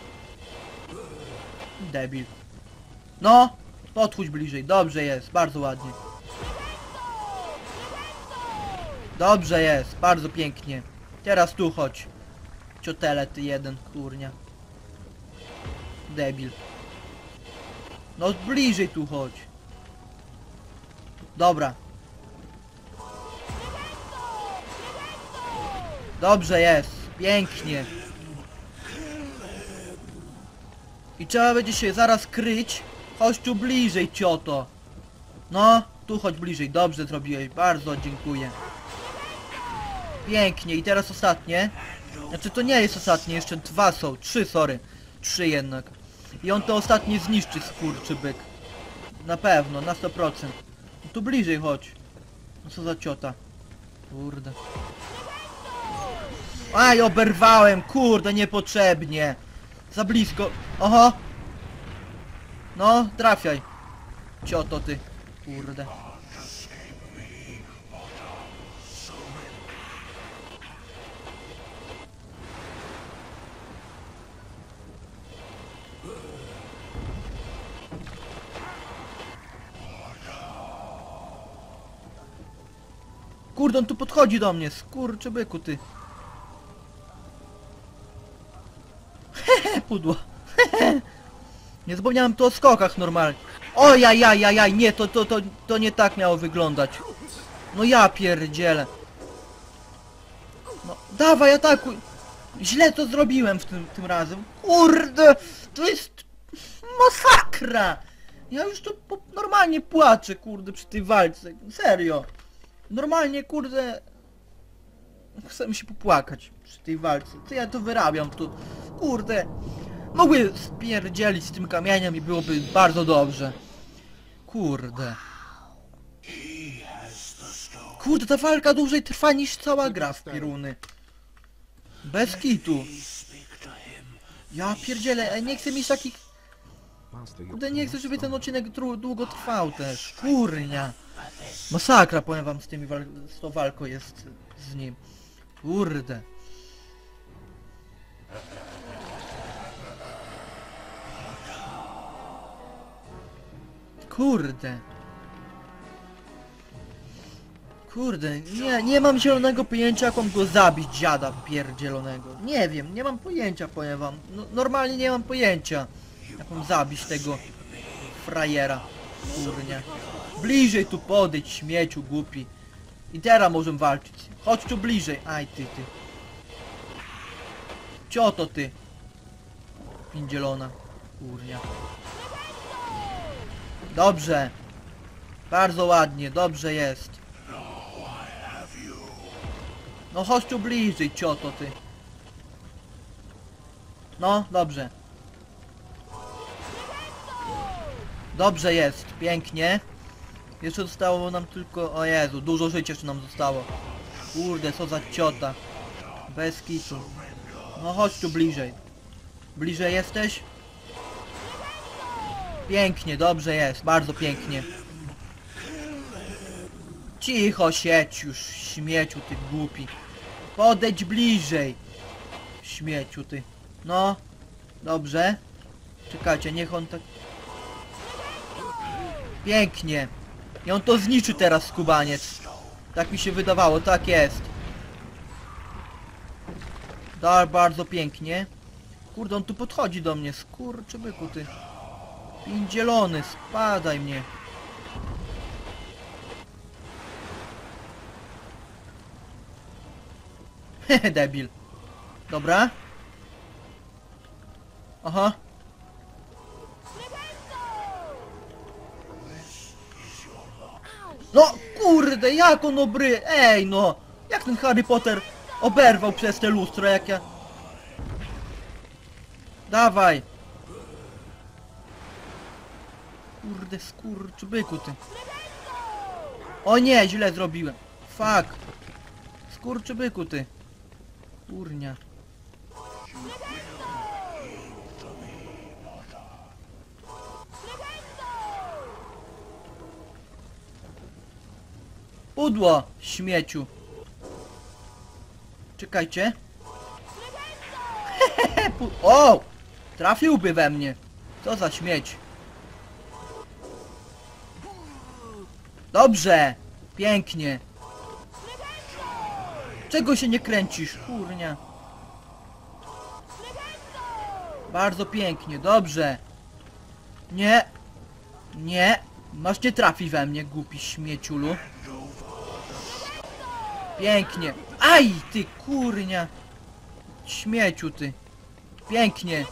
Speaker 1: Debil. No, podchodź bliżej. Dobrze jest, bardzo ładnie. Dobrze jest, bardzo pięknie. Teraz tu chodź. Ciotele ty jeden, kurnia. Debil. No bliżej tu chodź. Dobra. Dobrze jest, pięknie. I trzeba będzie się zaraz kryć. Chodź tu bliżej, cioto. No, tu chodź bliżej, dobrze zrobiłeś, bardzo dziękuję. Pięknie, i teraz ostatnie. Znaczy to nie jest ostatnie, jeszcze dwa są, trzy, sorry. Trzy jednak. I on to ostatnie zniszczy, skurczybyk. Na pewno, na sto procent. No tu bliżej chodź. No co za ciota. Kurde. Aj, oberwałem, kurde, niepotrzebnie. Za blisko. Oho. No, trafiaj. Cioto ty. Kurde. Kurde, on tu podchodzi do mnie, skurczy byku ty. Hehe, pudło. Hehe. Nie zapomniałem tu o skokach normalnie. Ojajajajaj, nie, to, to, to, to nie tak miało wyglądać. No ja pierdzielę. No, dawaj, atakuj. Źle to zrobiłem w tym, tym razem. Kurde, to jest masakra. Ja już tu po, normalnie płaczę, kurde, przy tej walce. Serio. Normalnie, kurde... Chcę mi się popłakać przy tej walce. Co ja to wyrabiam tu? Kurde. Mogły spierdzielić z tym kamieniem i byłoby bardzo dobrze. Kurde. Kurde, ta walka dłużej trwa niż cała gra w Piruny. Bez kitu. Ja pierdzielę, nie chcę mieć takich... Kurde, nie chcę, żeby ten odcinek długo trwał też. Kurnia. Masakra, powiem wam, z tymi wal z tą walką jest z nim. Kurde. Kurde. Kurde, nie, nie mam zielonego pojęcia, jak mam go zabić, dziada pierdzielonego. Nie wiem, nie mam pojęcia, powiem wam. No, normalnie nie mam pojęcia, jak mam zabić tego frajera. Kurnie. Bliżej tu podejdź, śmieciu głupi. I teraz możemy walczyć. Chodź tu bliżej. Aj ty, ty. Cioto ty. Pindzielona. Kurnia. Dobrze. Bardzo ładnie, dobrze jest. No chodź tu bliżej, cioto ty. No, dobrze. Dobrze jest, pięknie. Jeszcze zostało nam tylko... O Jezu, dużo życia jeszcze nam zostało. Kurde, co za ciota. Bez kitu. No chodź tu bliżej. Bliżej jesteś? Pięknie, dobrze jest, bardzo pięknie. Cicho siedź już, śmieciu ty głupi. Podejdź bliżej. Śmieciu ty. No, dobrze. Czekajcie, niech on tak... Pięknie. I on to zniszczy teraz, skubaniec. Tak mi się wydawało, tak jest. Da, bardzo pięknie. Kurde, on tu podchodzi do mnie, skurczybyku ty. Pindzielony, spadaj mnie. Hehe, debil. Dobra. Aha. No kurde, jak on obry... Ej no! Jak ten Harry Potter oberwał przez te lustro, jak ja... Dawaj! Kurde, skurczybyku ty. O nie, źle zrobiłem. Fuck. Skurczybyku ty. Kurnia. Pudło, śmieciu. Czekajcie. O! Trafiłby we mnie. Co za śmieć. Dobrze. Pięknie. Czego się nie kręcisz? Kurnia. Bardzo pięknie. Dobrze. Nie. Nie. Masz nie trafi we mnie, głupi śmieciulu. Pięknie. Aj, ty kurnia. Śmieciu ty. Pięknie.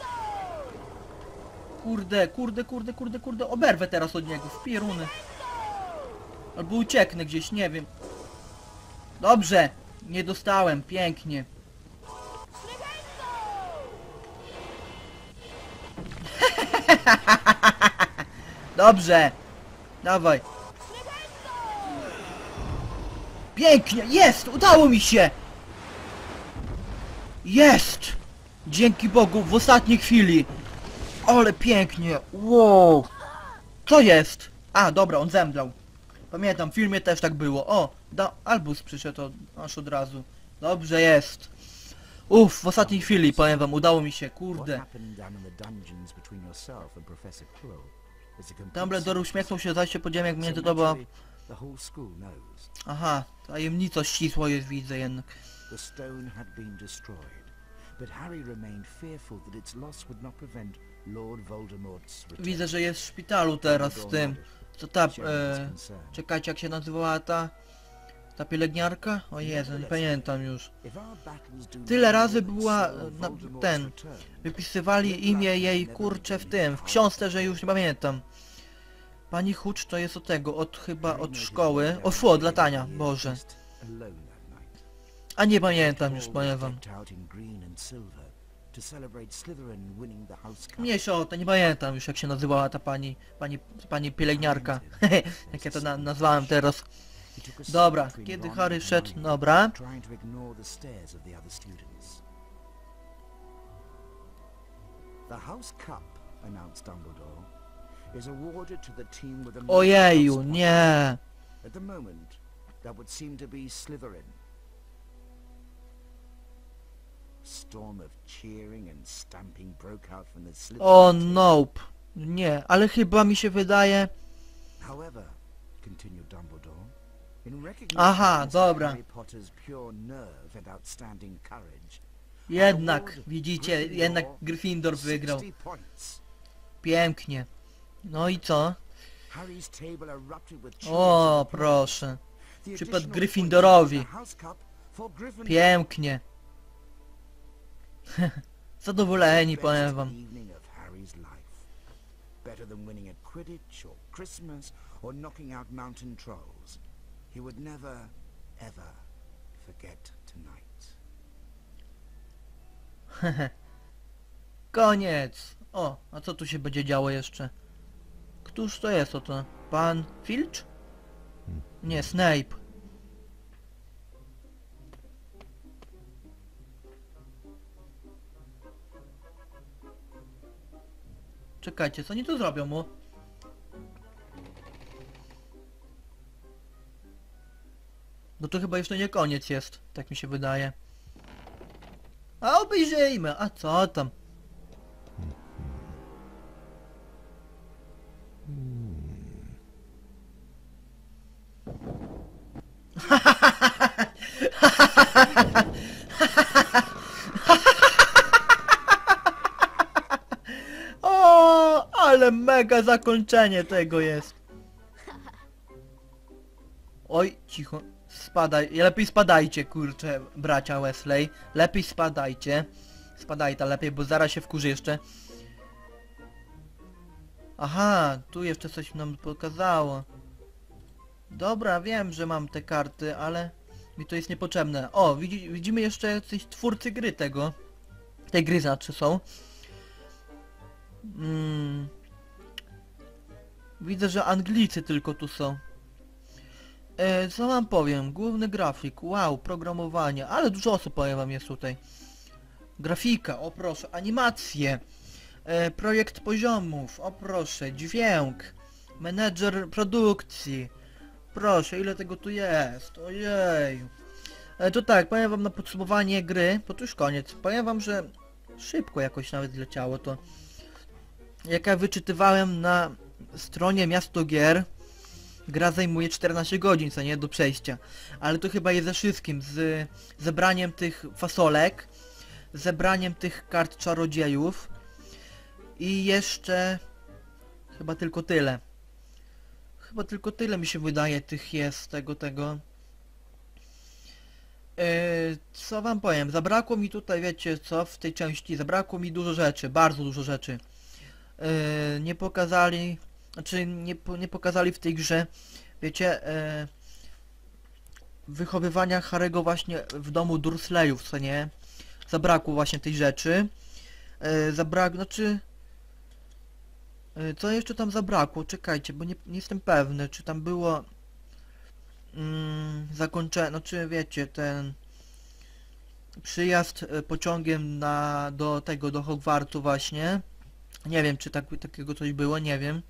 Speaker 1: Kurde, kurde, kurde, kurde, kurde. Oberwę teraz od niego w pieruny. Albo ucieknę gdzieś, nie wiem. Dobrze. Nie dostałem. Pięknie. Dobrze. Dawaj. Pięknie. Jest. Udało mi się. Jest. Dzięki Bogu w ostatniej chwili. Ale pięknie. Wow. Co jest? A, dobra, on zemdlał. Pamiętam, w filmie też tak było. O, da Albus przyszedł od, aż od razu. Dobrze jest. Uff, w ostatniej chwili, powiem wam, udało mi się,
Speaker 3: What
Speaker 1: kurde.
Speaker 3: happened down in the dungeons between yourself and Professor Quirrell is a complete
Speaker 1: Dumbledore uśmiechnął się, zaś się podziemia jak
Speaker 3: secret.
Speaker 1: między
Speaker 3: So
Speaker 1: tobą.
Speaker 3: naturally, the whole school knows.
Speaker 1: Aha, tajemnica ścisła jest, widzę jednak.
Speaker 3: The stone had been destroyed, but Harry remained fearful that its loss would not prevent Lord Voldemort's return.
Speaker 1: Widzę, że jest w szpitalu teraz w tym. Co ta,
Speaker 3: Sharing his
Speaker 1: e,
Speaker 3: concern.
Speaker 1: czekajcie, jak się nazywała ta... Ta pielęgniarka? O Jezu, nie pamiętam już.
Speaker 3: If our battles do
Speaker 1: Tyle
Speaker 3: not
Speaker 1: razy
Speaker 3: avoid
Speaker 1: była,
Speaker 3: Sir
Speaker 1: na,
Speaker 3: Voldemort's
Speaker 1: ten,
Speaker 3: return,
Speaker 1: wypisywali imię jej, kurczę, w tym, w książce, że już nie pamiętam. Pani Hucz to jest od tego, od chyba od szkoły. O fu, od latania, Boże.
Speaker 3: alone that night.
Speaker 1: A nie pamiętam już,
Speaker 3: All
Speaker 1: powiem
Speaker 3: was
Speaker 1: wam.
Speaker 3: decked out in green and silver to celebrate Slytherin winning the House Cup.
Speaker 1: Mniejsza o to, nie pamiętam już jak się nazywała ta pani, pani, pani pielęgniarka. Jak ja to na nazwałem teraz.
Speaker 3: He took a seat
Speaker 1: Dobra,
Speaker 3: between
Speaker 1: kiedy
Speaker 3: Ron
Speaker 1: Harry
Speaker 3: and
Speaker 1: szedł,
Speaker 3: Hermione,
Speaker 1: dobra.
Speaker 3: trying to ignore the stares of the other students. The House Cup, announced Dumbledore, is awarded to the team with the most
Speaker 1: Ojeju,
Speaker 3: spots.
Speaker 1: nie.
Speaker 3: At the moment, that would seem to be Slytherin. Storm of cheering and stamping broke out from the Slytherin
Speaker 1: O
Speaker 3: team.
Speaker 1: nope. Nie, ale chyba mi się wydaje...
Speaker 3: However, continued Dumbledore, in recognition
Speaker 1: Aha,
Speaker 3: of Mister
Speaker 1: dobra.
Speaker 3: Harry Potter's pure nerve and outstanding courage,
Speaker 1: Jednak, widzicie, jednak Gryffindor wygrał.
Speaker 3: sixty points.
Speaker 1: Pięknie. No i co?
Speaker 3: Harry's table erupted with cheers
Speaker 1: O,
Speaker 3: and applause.
Speaker 1: proszę.
Speaker 3: The
Speaker 1: Przypadł
Speaker 3: additional
Speaker 1: Gryffindorowi.
Speaker 3: points in the House Cup for Gryffindor.
Speaker 1: Pięknie. Zadowoleni,
Speaker 3: Best
Speaker 1: powiem wam.
Speaker 3: evening of Harry's life. Better than winning at Quidditch or Christmas or knocking out mountain trolls. He would never, ever forget tonight.
Speaker 1: Koniec. O, a co tu się będzie działo jeszcze? Któż to jest oto? Pan Filch? Nie, Snape. Czekajcie, co oni tu zrobią mu? No to chyba jeszcze nie koniec jest, tak mi się wydaje. A obejrzyjmy, a co tam? O, ale mega zakończenie tego jest. Oj, cicho. Spadaj, lepiej spadajcie, kurczę, bracia Wesley. Lepiej spadajcie. Spadaj ta lepiej, bo zaraz się wkurzy jeszcze. Aha, tu jeszcze coś nam pokazało. Dobra, wiem, że mam te karty, ale mi to jest niepotrzebne. O, widzi, widzimy jeszcze jacyś twórcy gry tego. Tej gry znaczy są. Mm. Widzę, że Anglicy tylko tu są. E, co wam powiem? Główny grafik, wow, programowanie, ale dużo osób powiem wam jest tutaj. Grafika, o proszę, animacje, e, projekt poziomów, o proszę, dźwięk, menedżer produkcji, proszę, ile tego tu jest, ojej. E, to tak, powiem wam na podsumowanie gry, bo to już koniec, powiem wam, że szybko jakoś nawet leciało to. Jak ja wyczytywałem na stronie Miasto Gier, gra zajmuje czternaście godzin, co nie, do przejścia. Ale to chyba jest ze wszystkim, z zebraniem tych fasolek, zebraniem tych kart czarodziejów i jeszcze chyba tylko tyle. Chyba tylko tyle mi się wydaje tych jest, tego, tego. Yy, co wam powiem, zabrakło mi tutaj, wiecie co, w tej części, zabrakło mi dużo rzeczy, bardzo dużo rzeczy. Yy, nie pokazali, znaczy nie, nie pokazali w tej grze, wiecie, yy, wychowywania Harry'ego właśnie w domu Dursleyów, co nie? Zabrakło właśnie tej rzeczy. Yy, zabrak, znaczy... Yy, co jeszcze tam zabrakło? Czekajcie, bo nie, nie jestem pewny, czy tam było... Mm, zakończenie, znaczy wiecie, ten... Przyjazd y, pociągiem na, do tego, do Hogwartu właśnie. Nie wiem, czy tak, takiego coś było, nie wiem.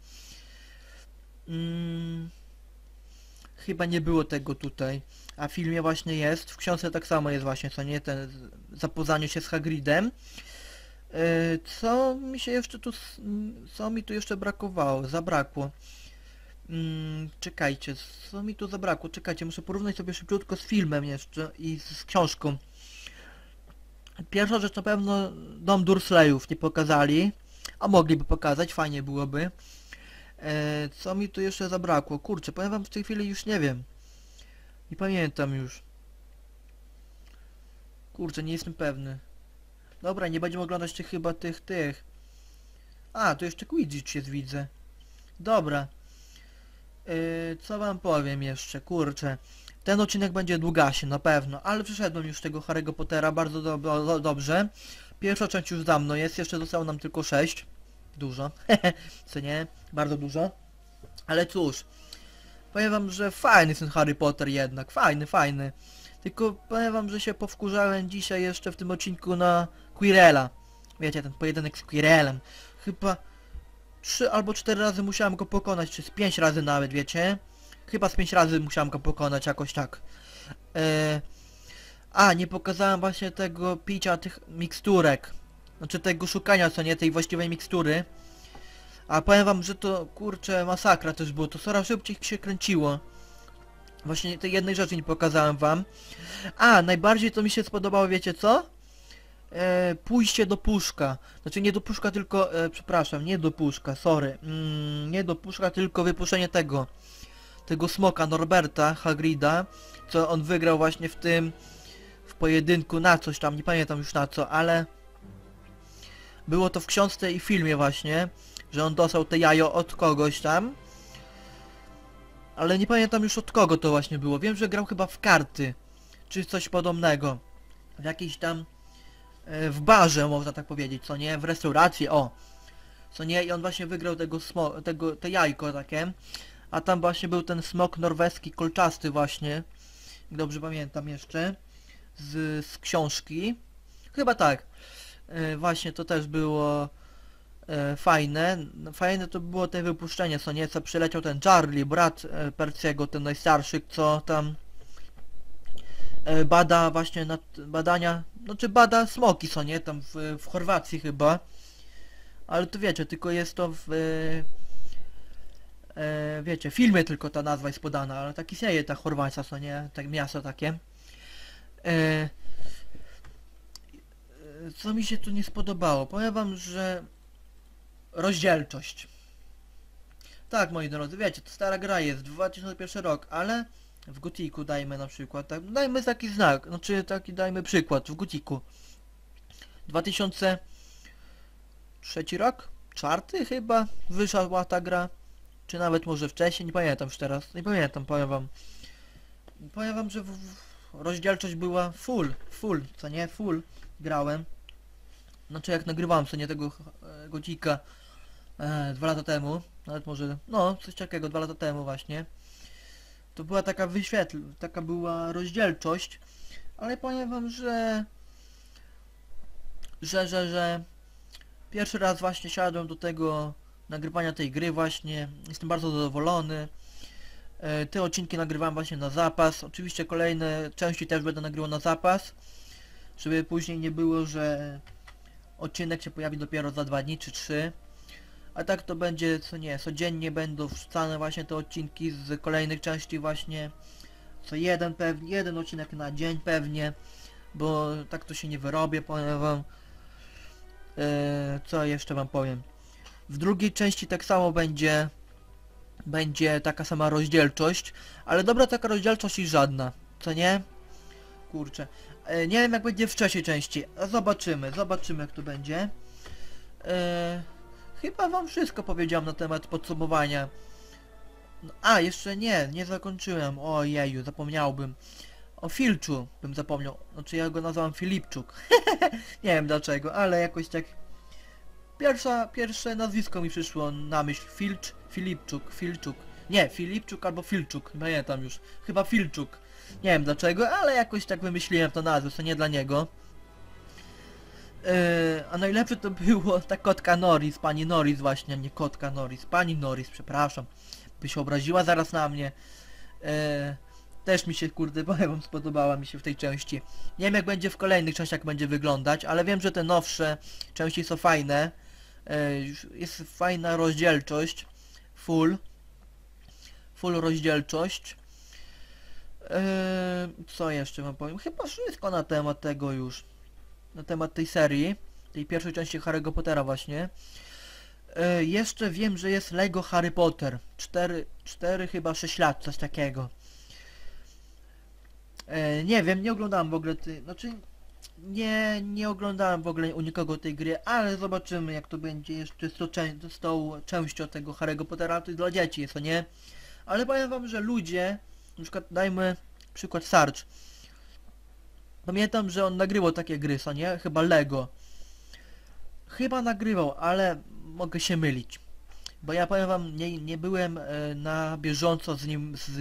Speaker 1: Mm, chyba nie było tego tutaj. A w filmie właśnie jest. W książce tak samo jest właśnie, co nie? Ten zapoznanie się z Hagridem. Yy, co mi się jeszcze tu... Co mi tu jeszcze brakowało? Zabrakło. Mm, czekajcie, co mi tu zabrakło? Czekajcie, muszę porównać sobie szybciutko z filmem jeszcze i z, z książką. Pierwsza rzecz na pewno dom Dursleyów nie pokazali. A mogliby pokazać, fajnie byłoby. E, co mi tu jeszcze zabrakło? Kurczę, powiem wam w tej chwili już nie wiem. Nie pamiętam już. Kurczę, nie jestem pewny. Dobra, nie będziemy oglądać tych chyba tych, tych. A, tu jeszcze Quidditch jest, widzę. Dobra. E, co wam powiem jeszcze? Kurczę. Ten odcinek będzie długaśny, na pewno. Ale przeszedłem już tego Harry'ego Pottera bardzo do, do, dobrze. Pierwsza część już za mną jest, jeszcze zostało nam tylko sześć. Dużo, co nie? Bardzo dużo. Ale cóż, powiem wam, że fajny jest ten Harry Potter jednak, fajny, fajny. Tylko powiem wam, że się powkurzałem dzisiaj jeszcze w tym odcinku na Quirrella. Wiecie, ten pojedynek z Quirrellem. Chyba trzy albo cztery razy musiałem go pokonać, czy z pięć razy nawet, wiecie? Chyba z pięć razy musiałem go pokonać, jakoś tak. Eee... A, nie pokazałem właśnie tego picia tych miksturek. Znaczy tego szukania, co nie, tej właściwej mikstury. A powiem wam, że to, kurczę, masakra też było. To coraz szybciej się kręciło. Właśnie tej jednej rzeczy nie pokazałem wam. A, najbardziej to mi się spodobało, wiecie co? E, pójście do puszka. Znaczy nie do puszka, tylko, e, przepraszam, nie do puszka, sorry. Mm, nie do puszka, tylko wypuszczenie tego. Tego smoka Norberta, Hagrida. Co on wygrał właśnie w tym... w pojedynku na coś tam, nie pamiętam już na co, ale... Było to w książce i filmie właśnie, że on dostał te jajo od kogoś tam. Ale nie pamiętam już od kogo to właśnie było. Wiem, że grał chyba w karty, czy coś podobnego. W jakiejś tam... E, w barze, można tak powiedzieć, co nie? W restauracji, o! Co nie? I on właśnie wygrał tego smo... tego... te jajko takie. A tam właśnie był ten smok norweski, kolczasty właśnie. Jak dobrze pamiętam jeszcze. Z, z książki. Chyba tak. E, właśnie to też było e, fajne. Fajne to było te wypuszczenie, co nie, co przyleciał ten Charlie, brat e, Perciego, ten najstarszy, co tam e, bada właśnie nad badania, no czy bada smoki, co nie, tam w, w Chorwacji chyba. Ale to wiecie, tylko jest to w e, e, wiecie, w filmie tylko ta nazwa jest podana, ale tak istnieje ta Chorwacja, co nie, tak miasto takie. E, Co mi się tu nie spodobało? Powiem wam, że rozdzielczość. Tak, moi drodzy, wiecie, to stara gra jest, dwa tysiące pierwszy rok, ale w Gotiku dajmy na przykład, tak, dajmy taki znak, znaczy taki dajmy przykład, w Gotiku. dwa tysiące trzeci rok? Czwarty chyba wyszła ta gra, czy nawet może wcześniej, nie pamiętam już teraz, nie pamiętam, powiem wam. Powiem wam, że w, w, rozdzielczość była full, full, co nie, full. Grałem. Znaczy jak nagrywałem co nie tego e, Gotika e, dwa lata temu. Nawet może, no coś takiego, dwa lata temu właśnie. To była taka wyświetl, taka była rozdzielczość, ale powiem wam, że że, że, że pierwszy raz właśnie siadłem do tego nagrywania tej gry właśnie, jestem bardzo zadowolony. E, te odcinki nagrywam właśnie na zapas, oczywiście kolejne części też będę nagrywał na zapas, żeby później nie było, że odcinek się pojawi dopiero za dwa dni czy trzy. A tak to będzie, co nie, codziennie będą wrzucane właśnie te odcinki z kolejnych części właśnie. Co jeden pewnie, jeden odcinek na dzień pewnie, bo tak to się nie wyrobię, powiem wam. Eee, co jeszcze wam powiem? W drugiej części tak samo będzie, będzie taka sama rozdzielczość, ale dobra taka rozdzielczość i żadna, co nie? Kurczę. Eee, nie wiem jak będzie w trzeciej części, a zobaczymy, zobaczymy jak to będzie. Eee, chyba wam wszystko powiedziałem na temat podsumowania. No, a, jeszcze nie, nie zakończyłem. Ojeju, zapomniałbym. O Filczu bym zapomniał. Znaczy ja go nazwałem Filipczuk. Nie wiem dlaczego, ale jakoś tak... Pierwsza, pierwsze nazwisko mi przyszło na myśl. Filcz, Filipczuk, Filczuk. Nie, Filipczuk albo Filczuk, pamiętam już. Chyba Filczuk. Nie wiem dlaczego, ale jakoś tak wymyśliłem to nazwę, co nie dla niego. Yy, a najlepsze to było ta kotka Norris, pani Norris właśnie, nie kotka Norris, pani Norris, przepraszam. By się obraziła zaraz na mnie. E, też mi się, kurde, powiem, spodobała mi się w tej części. Nie wiem jak będzie w kolejnych częściach będzie wyglądać, ale wiem, że te nowsze części są fajne. E, jest fajna rozdzielczość. Full. Full rozdzielczość. E, co jeszcze wam powiem? Chyba wszystko na temat tego już. Na temat tej serii. Tej pierwszej części Harry'ego Pottera właśnie. E, jeszcze wiem, że jest Lego Harry Potter. cztery, cztery chyba sześć lat, coś takiego. E, nie wiem, nie oglądałem w ogóle tej... Znaczy... Nie, nie oglądałem w ogóle u nikogo tej gry, ale zobaczymy jak to będzie jeszcze z tą, czę z tą częścią tego Harry'ego Pottera, to dla dzieci jest, to nie? Ale powiem wam, że ludzie... Na przykład dajmy przykład Sarge. Pamiętam, że on nagrywał takie gry, co nie? Chyba Lego. Chyba nagrywał, ale mogę się mylić. Bo ja powiem wam, nie, nie byłem e, na bieżąco z nim, z,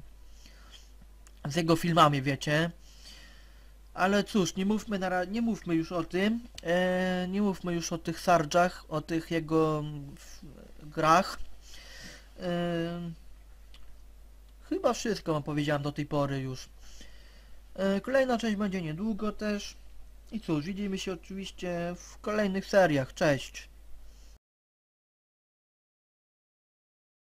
Speaker 1: z jego filmami, wiecie. Ale cóż, nie mówmy, na, nie mówmy już o tym. E, nie mówmy już o tych Sarge'ach, o tych jego w, grach. E, chyba wszystko wam powiedziałem do tej pory już. E, kolejna część będzie niedługo też. I cóż, widzimy się oczywiście w kolejnych seriach. Cześć!